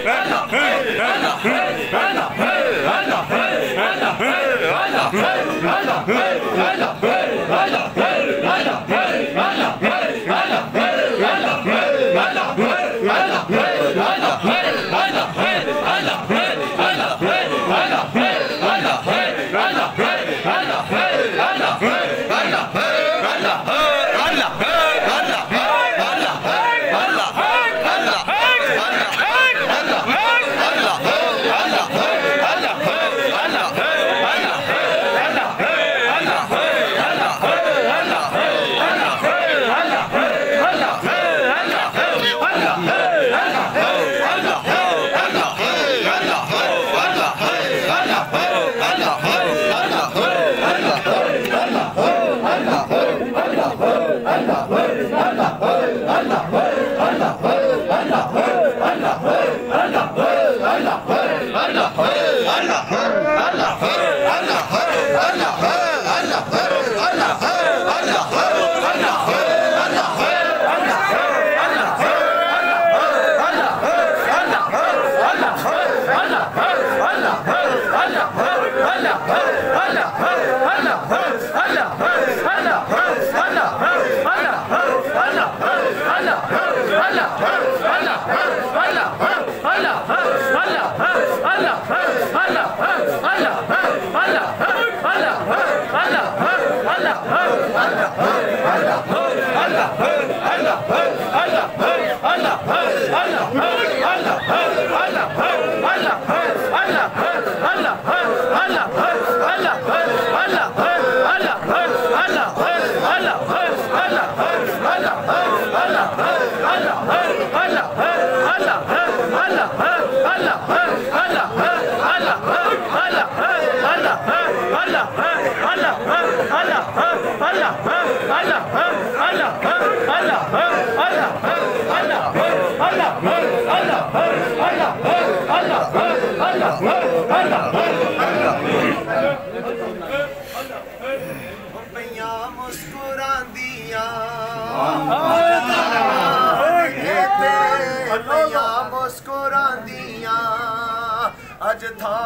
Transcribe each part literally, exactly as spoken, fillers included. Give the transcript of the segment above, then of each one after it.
अज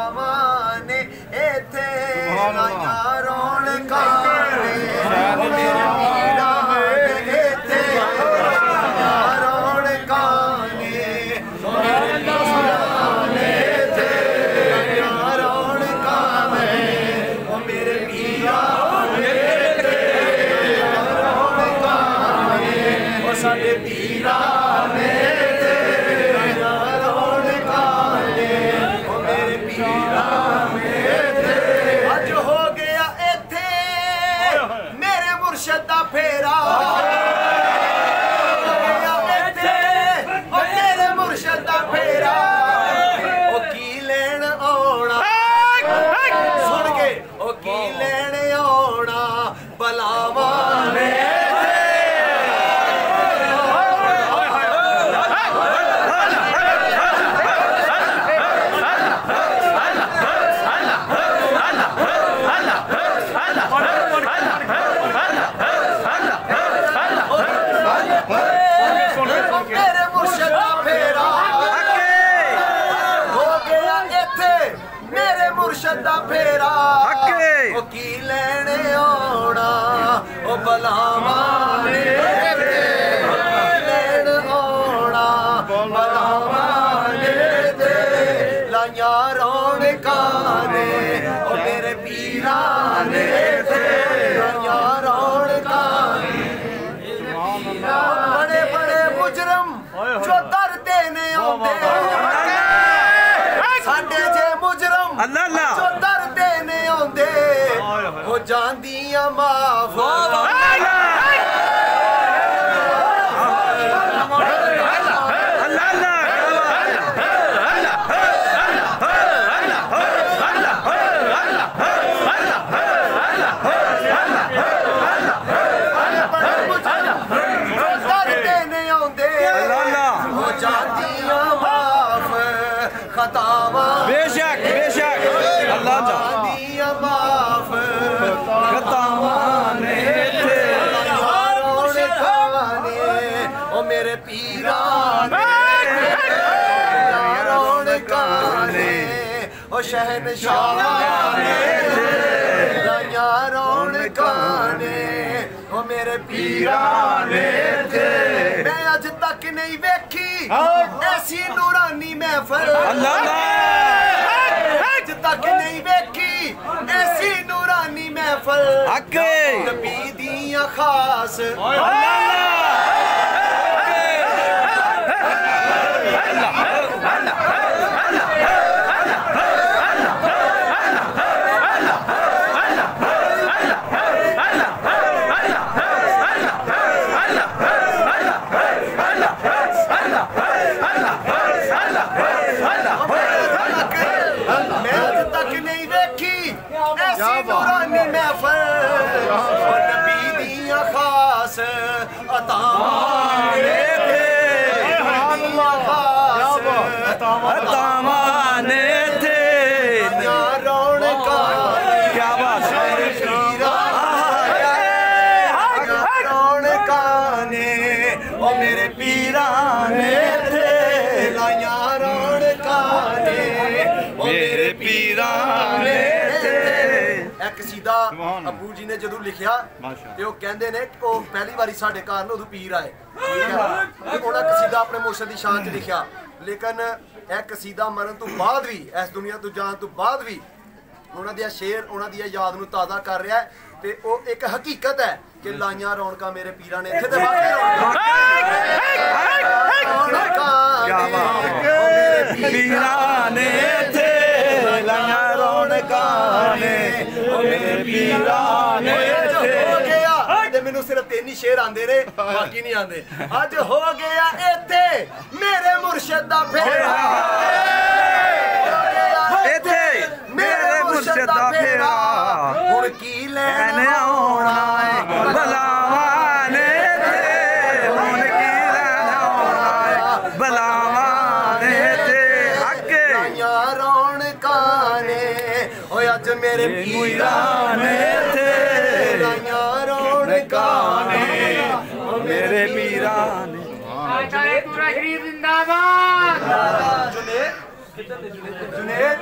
थावाने एथे आया रौनका मेरे मीरा एथे आया रौनका मेरे मीरा एथे आया रौनका मेरे मीरा एथे आया रौनका ओ साडे पीरा फेरा मेरे मुर्शद दा फेरा ओ की लेन आना सुन के ओ की लेन आना बलावा ने मुर्शदा फेरा ओ की लेने आना ओ बलावा ने लेन आना बलावा ने लाया रौनका ने ओ मेरे पीरा ने लाया रौनका बड़े बड़े मुजरम जो दर देने आते साडे जे मुजरम जो दर देने आंदे हो जांदियां माफ बेशक बेशक अल्लाह जानिया माफ खतावाने थे ओ मेरे पीरा ने काने ओ शहनशाह ने लाइया रौनकां ने ओ मेरे पीरा ने मैं अज तक नहीं वेखी ऐसी नूरानी महफल अज तक नहीं वेखी ऐसी नूरानी महफल नबी दियां खास नूरानी महफल नबी दियां खास अतावां ने थे अतावां ने थे रौनकां क्या बात रौनकां ने ओ मेरे पीरा ने थे लाइया रौनकां ने ओ मेरे पीरा ने कसीदा अबू जी ने जदों लिखिया ते ओ कहंदे ने ओ पहली बारी साडे घर न उदों पीर आए ठीक है ते उन्हां कसीदा अपने मुर्शद दी शान च लिखिया लेकिन ए कसीदा मरन तो बाद भी इस दुनिया तो जान तो बाद भी उन्हां दी शेर उन्हां दी याद नूं ताज़ा कर रहा है ते ओ एक हकीकत है कि लाइयां रौनकां मेरे पीरां ने इत्थे ते वाकई रौनकां मेरे पीरां ने इत्थे लाइयां रौनकां ने मेरे पीरां ने हो गया ते मैनू सिर्फ तीन ही शेर आंदे ने बाकी नहीं आंदे अज हो गया इत्थे मेरे मुर्शद दा फेरा इत्थे मेरे मुर्शद दा फेरा हुण की लैण आउणा है बलावां ने ते हुण की लैण आउणा है बलावां ने ते अगे लाइयां रौनकां ने ओ अज मेरे पीरां ने ते लाइयां रौनकां ने ओ मेरे पीरां ने पूरा शरीफ जिंदाबाद जुनेद जुनेद